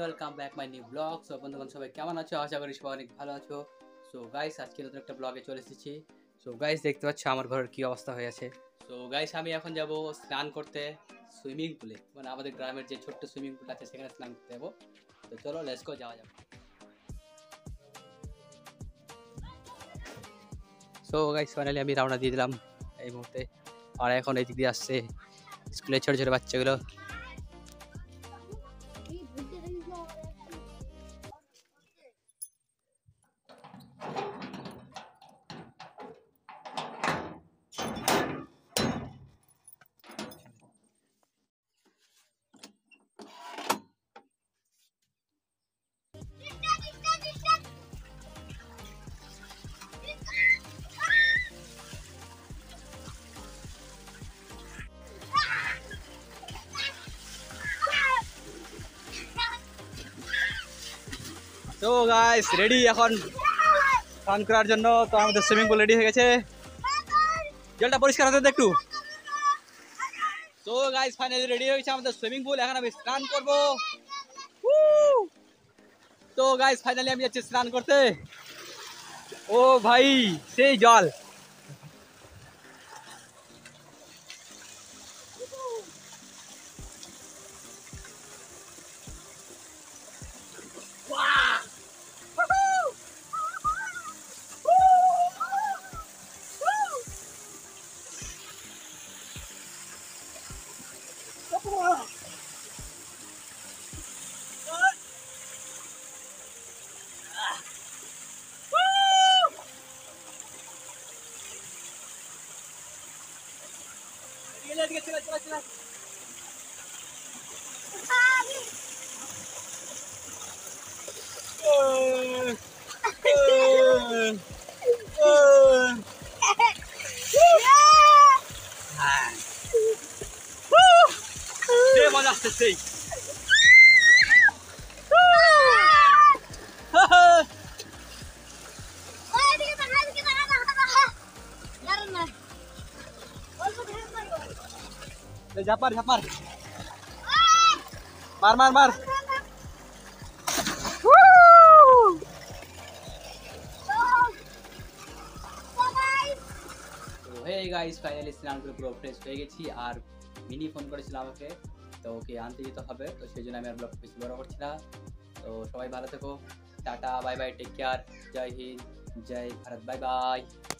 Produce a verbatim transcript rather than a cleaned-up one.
Welcome back my new blog. So বন্ধুগণ সবাই কেমন আছো? আশা করি সবাই অনেক ভালো আছো। সো গাইস আজকে নতুন একটা ব্লগে চলে এসেছি। সো গাইস দেখতে পাচ্ছ আমার ঘরের কি অবস্থা হয়ে আছে। সো গাইস আমি এখন যাব স্নান করতে সুইমিং পুলে, মানে আমাদের গ্রামের যে ছোট্ট সুইমিং পুল আছে সেখানে স্নান করতে যাবো। তো চলো লেটস গো, যাওয়া যাক। সো গাইস ফাইনালি আমি রওনা দিয়ে দিলাম এই মুহূর্তে। আর এখন এই দিক দিয়ে আসছে স্কুলের ছোটো ছোটো বাচ্চাগুলো। তো গাইস রেডি এখন স্নান করার জন্য। তো আমাদের সুইমিং পুল রেডি হয়ে গেছে, জলটা পরিষ্কার হতে দে একটু। তো গাইস ফাইনালি রেডি হয়ে গেছে আমাদের সুইমিং পুল, এখন আমি স্নান করব। তো গাইস ফাইনালি আমি যাচ্ছি স্নান করতে। ও ভাই সেই জল, চলা চলা চলা। মজা আসছে সেই। ঝাপার ঝাপার মার মার মার। হে গাইস ফাইনালি স্নান করে পুরো ফ্রেশ হয়ে গেছি। আর মিনি ফোন করেছিল আমাকে, তো ওকে আনতে যেতে হবে, তো সেই জন্য আমি আর ব্লগ বেশি বড় করছি না। তো সবাই ভালো থেকো, tata bye bye, take care, জয় হিন্দ, জয় ভারত, বাই বাই।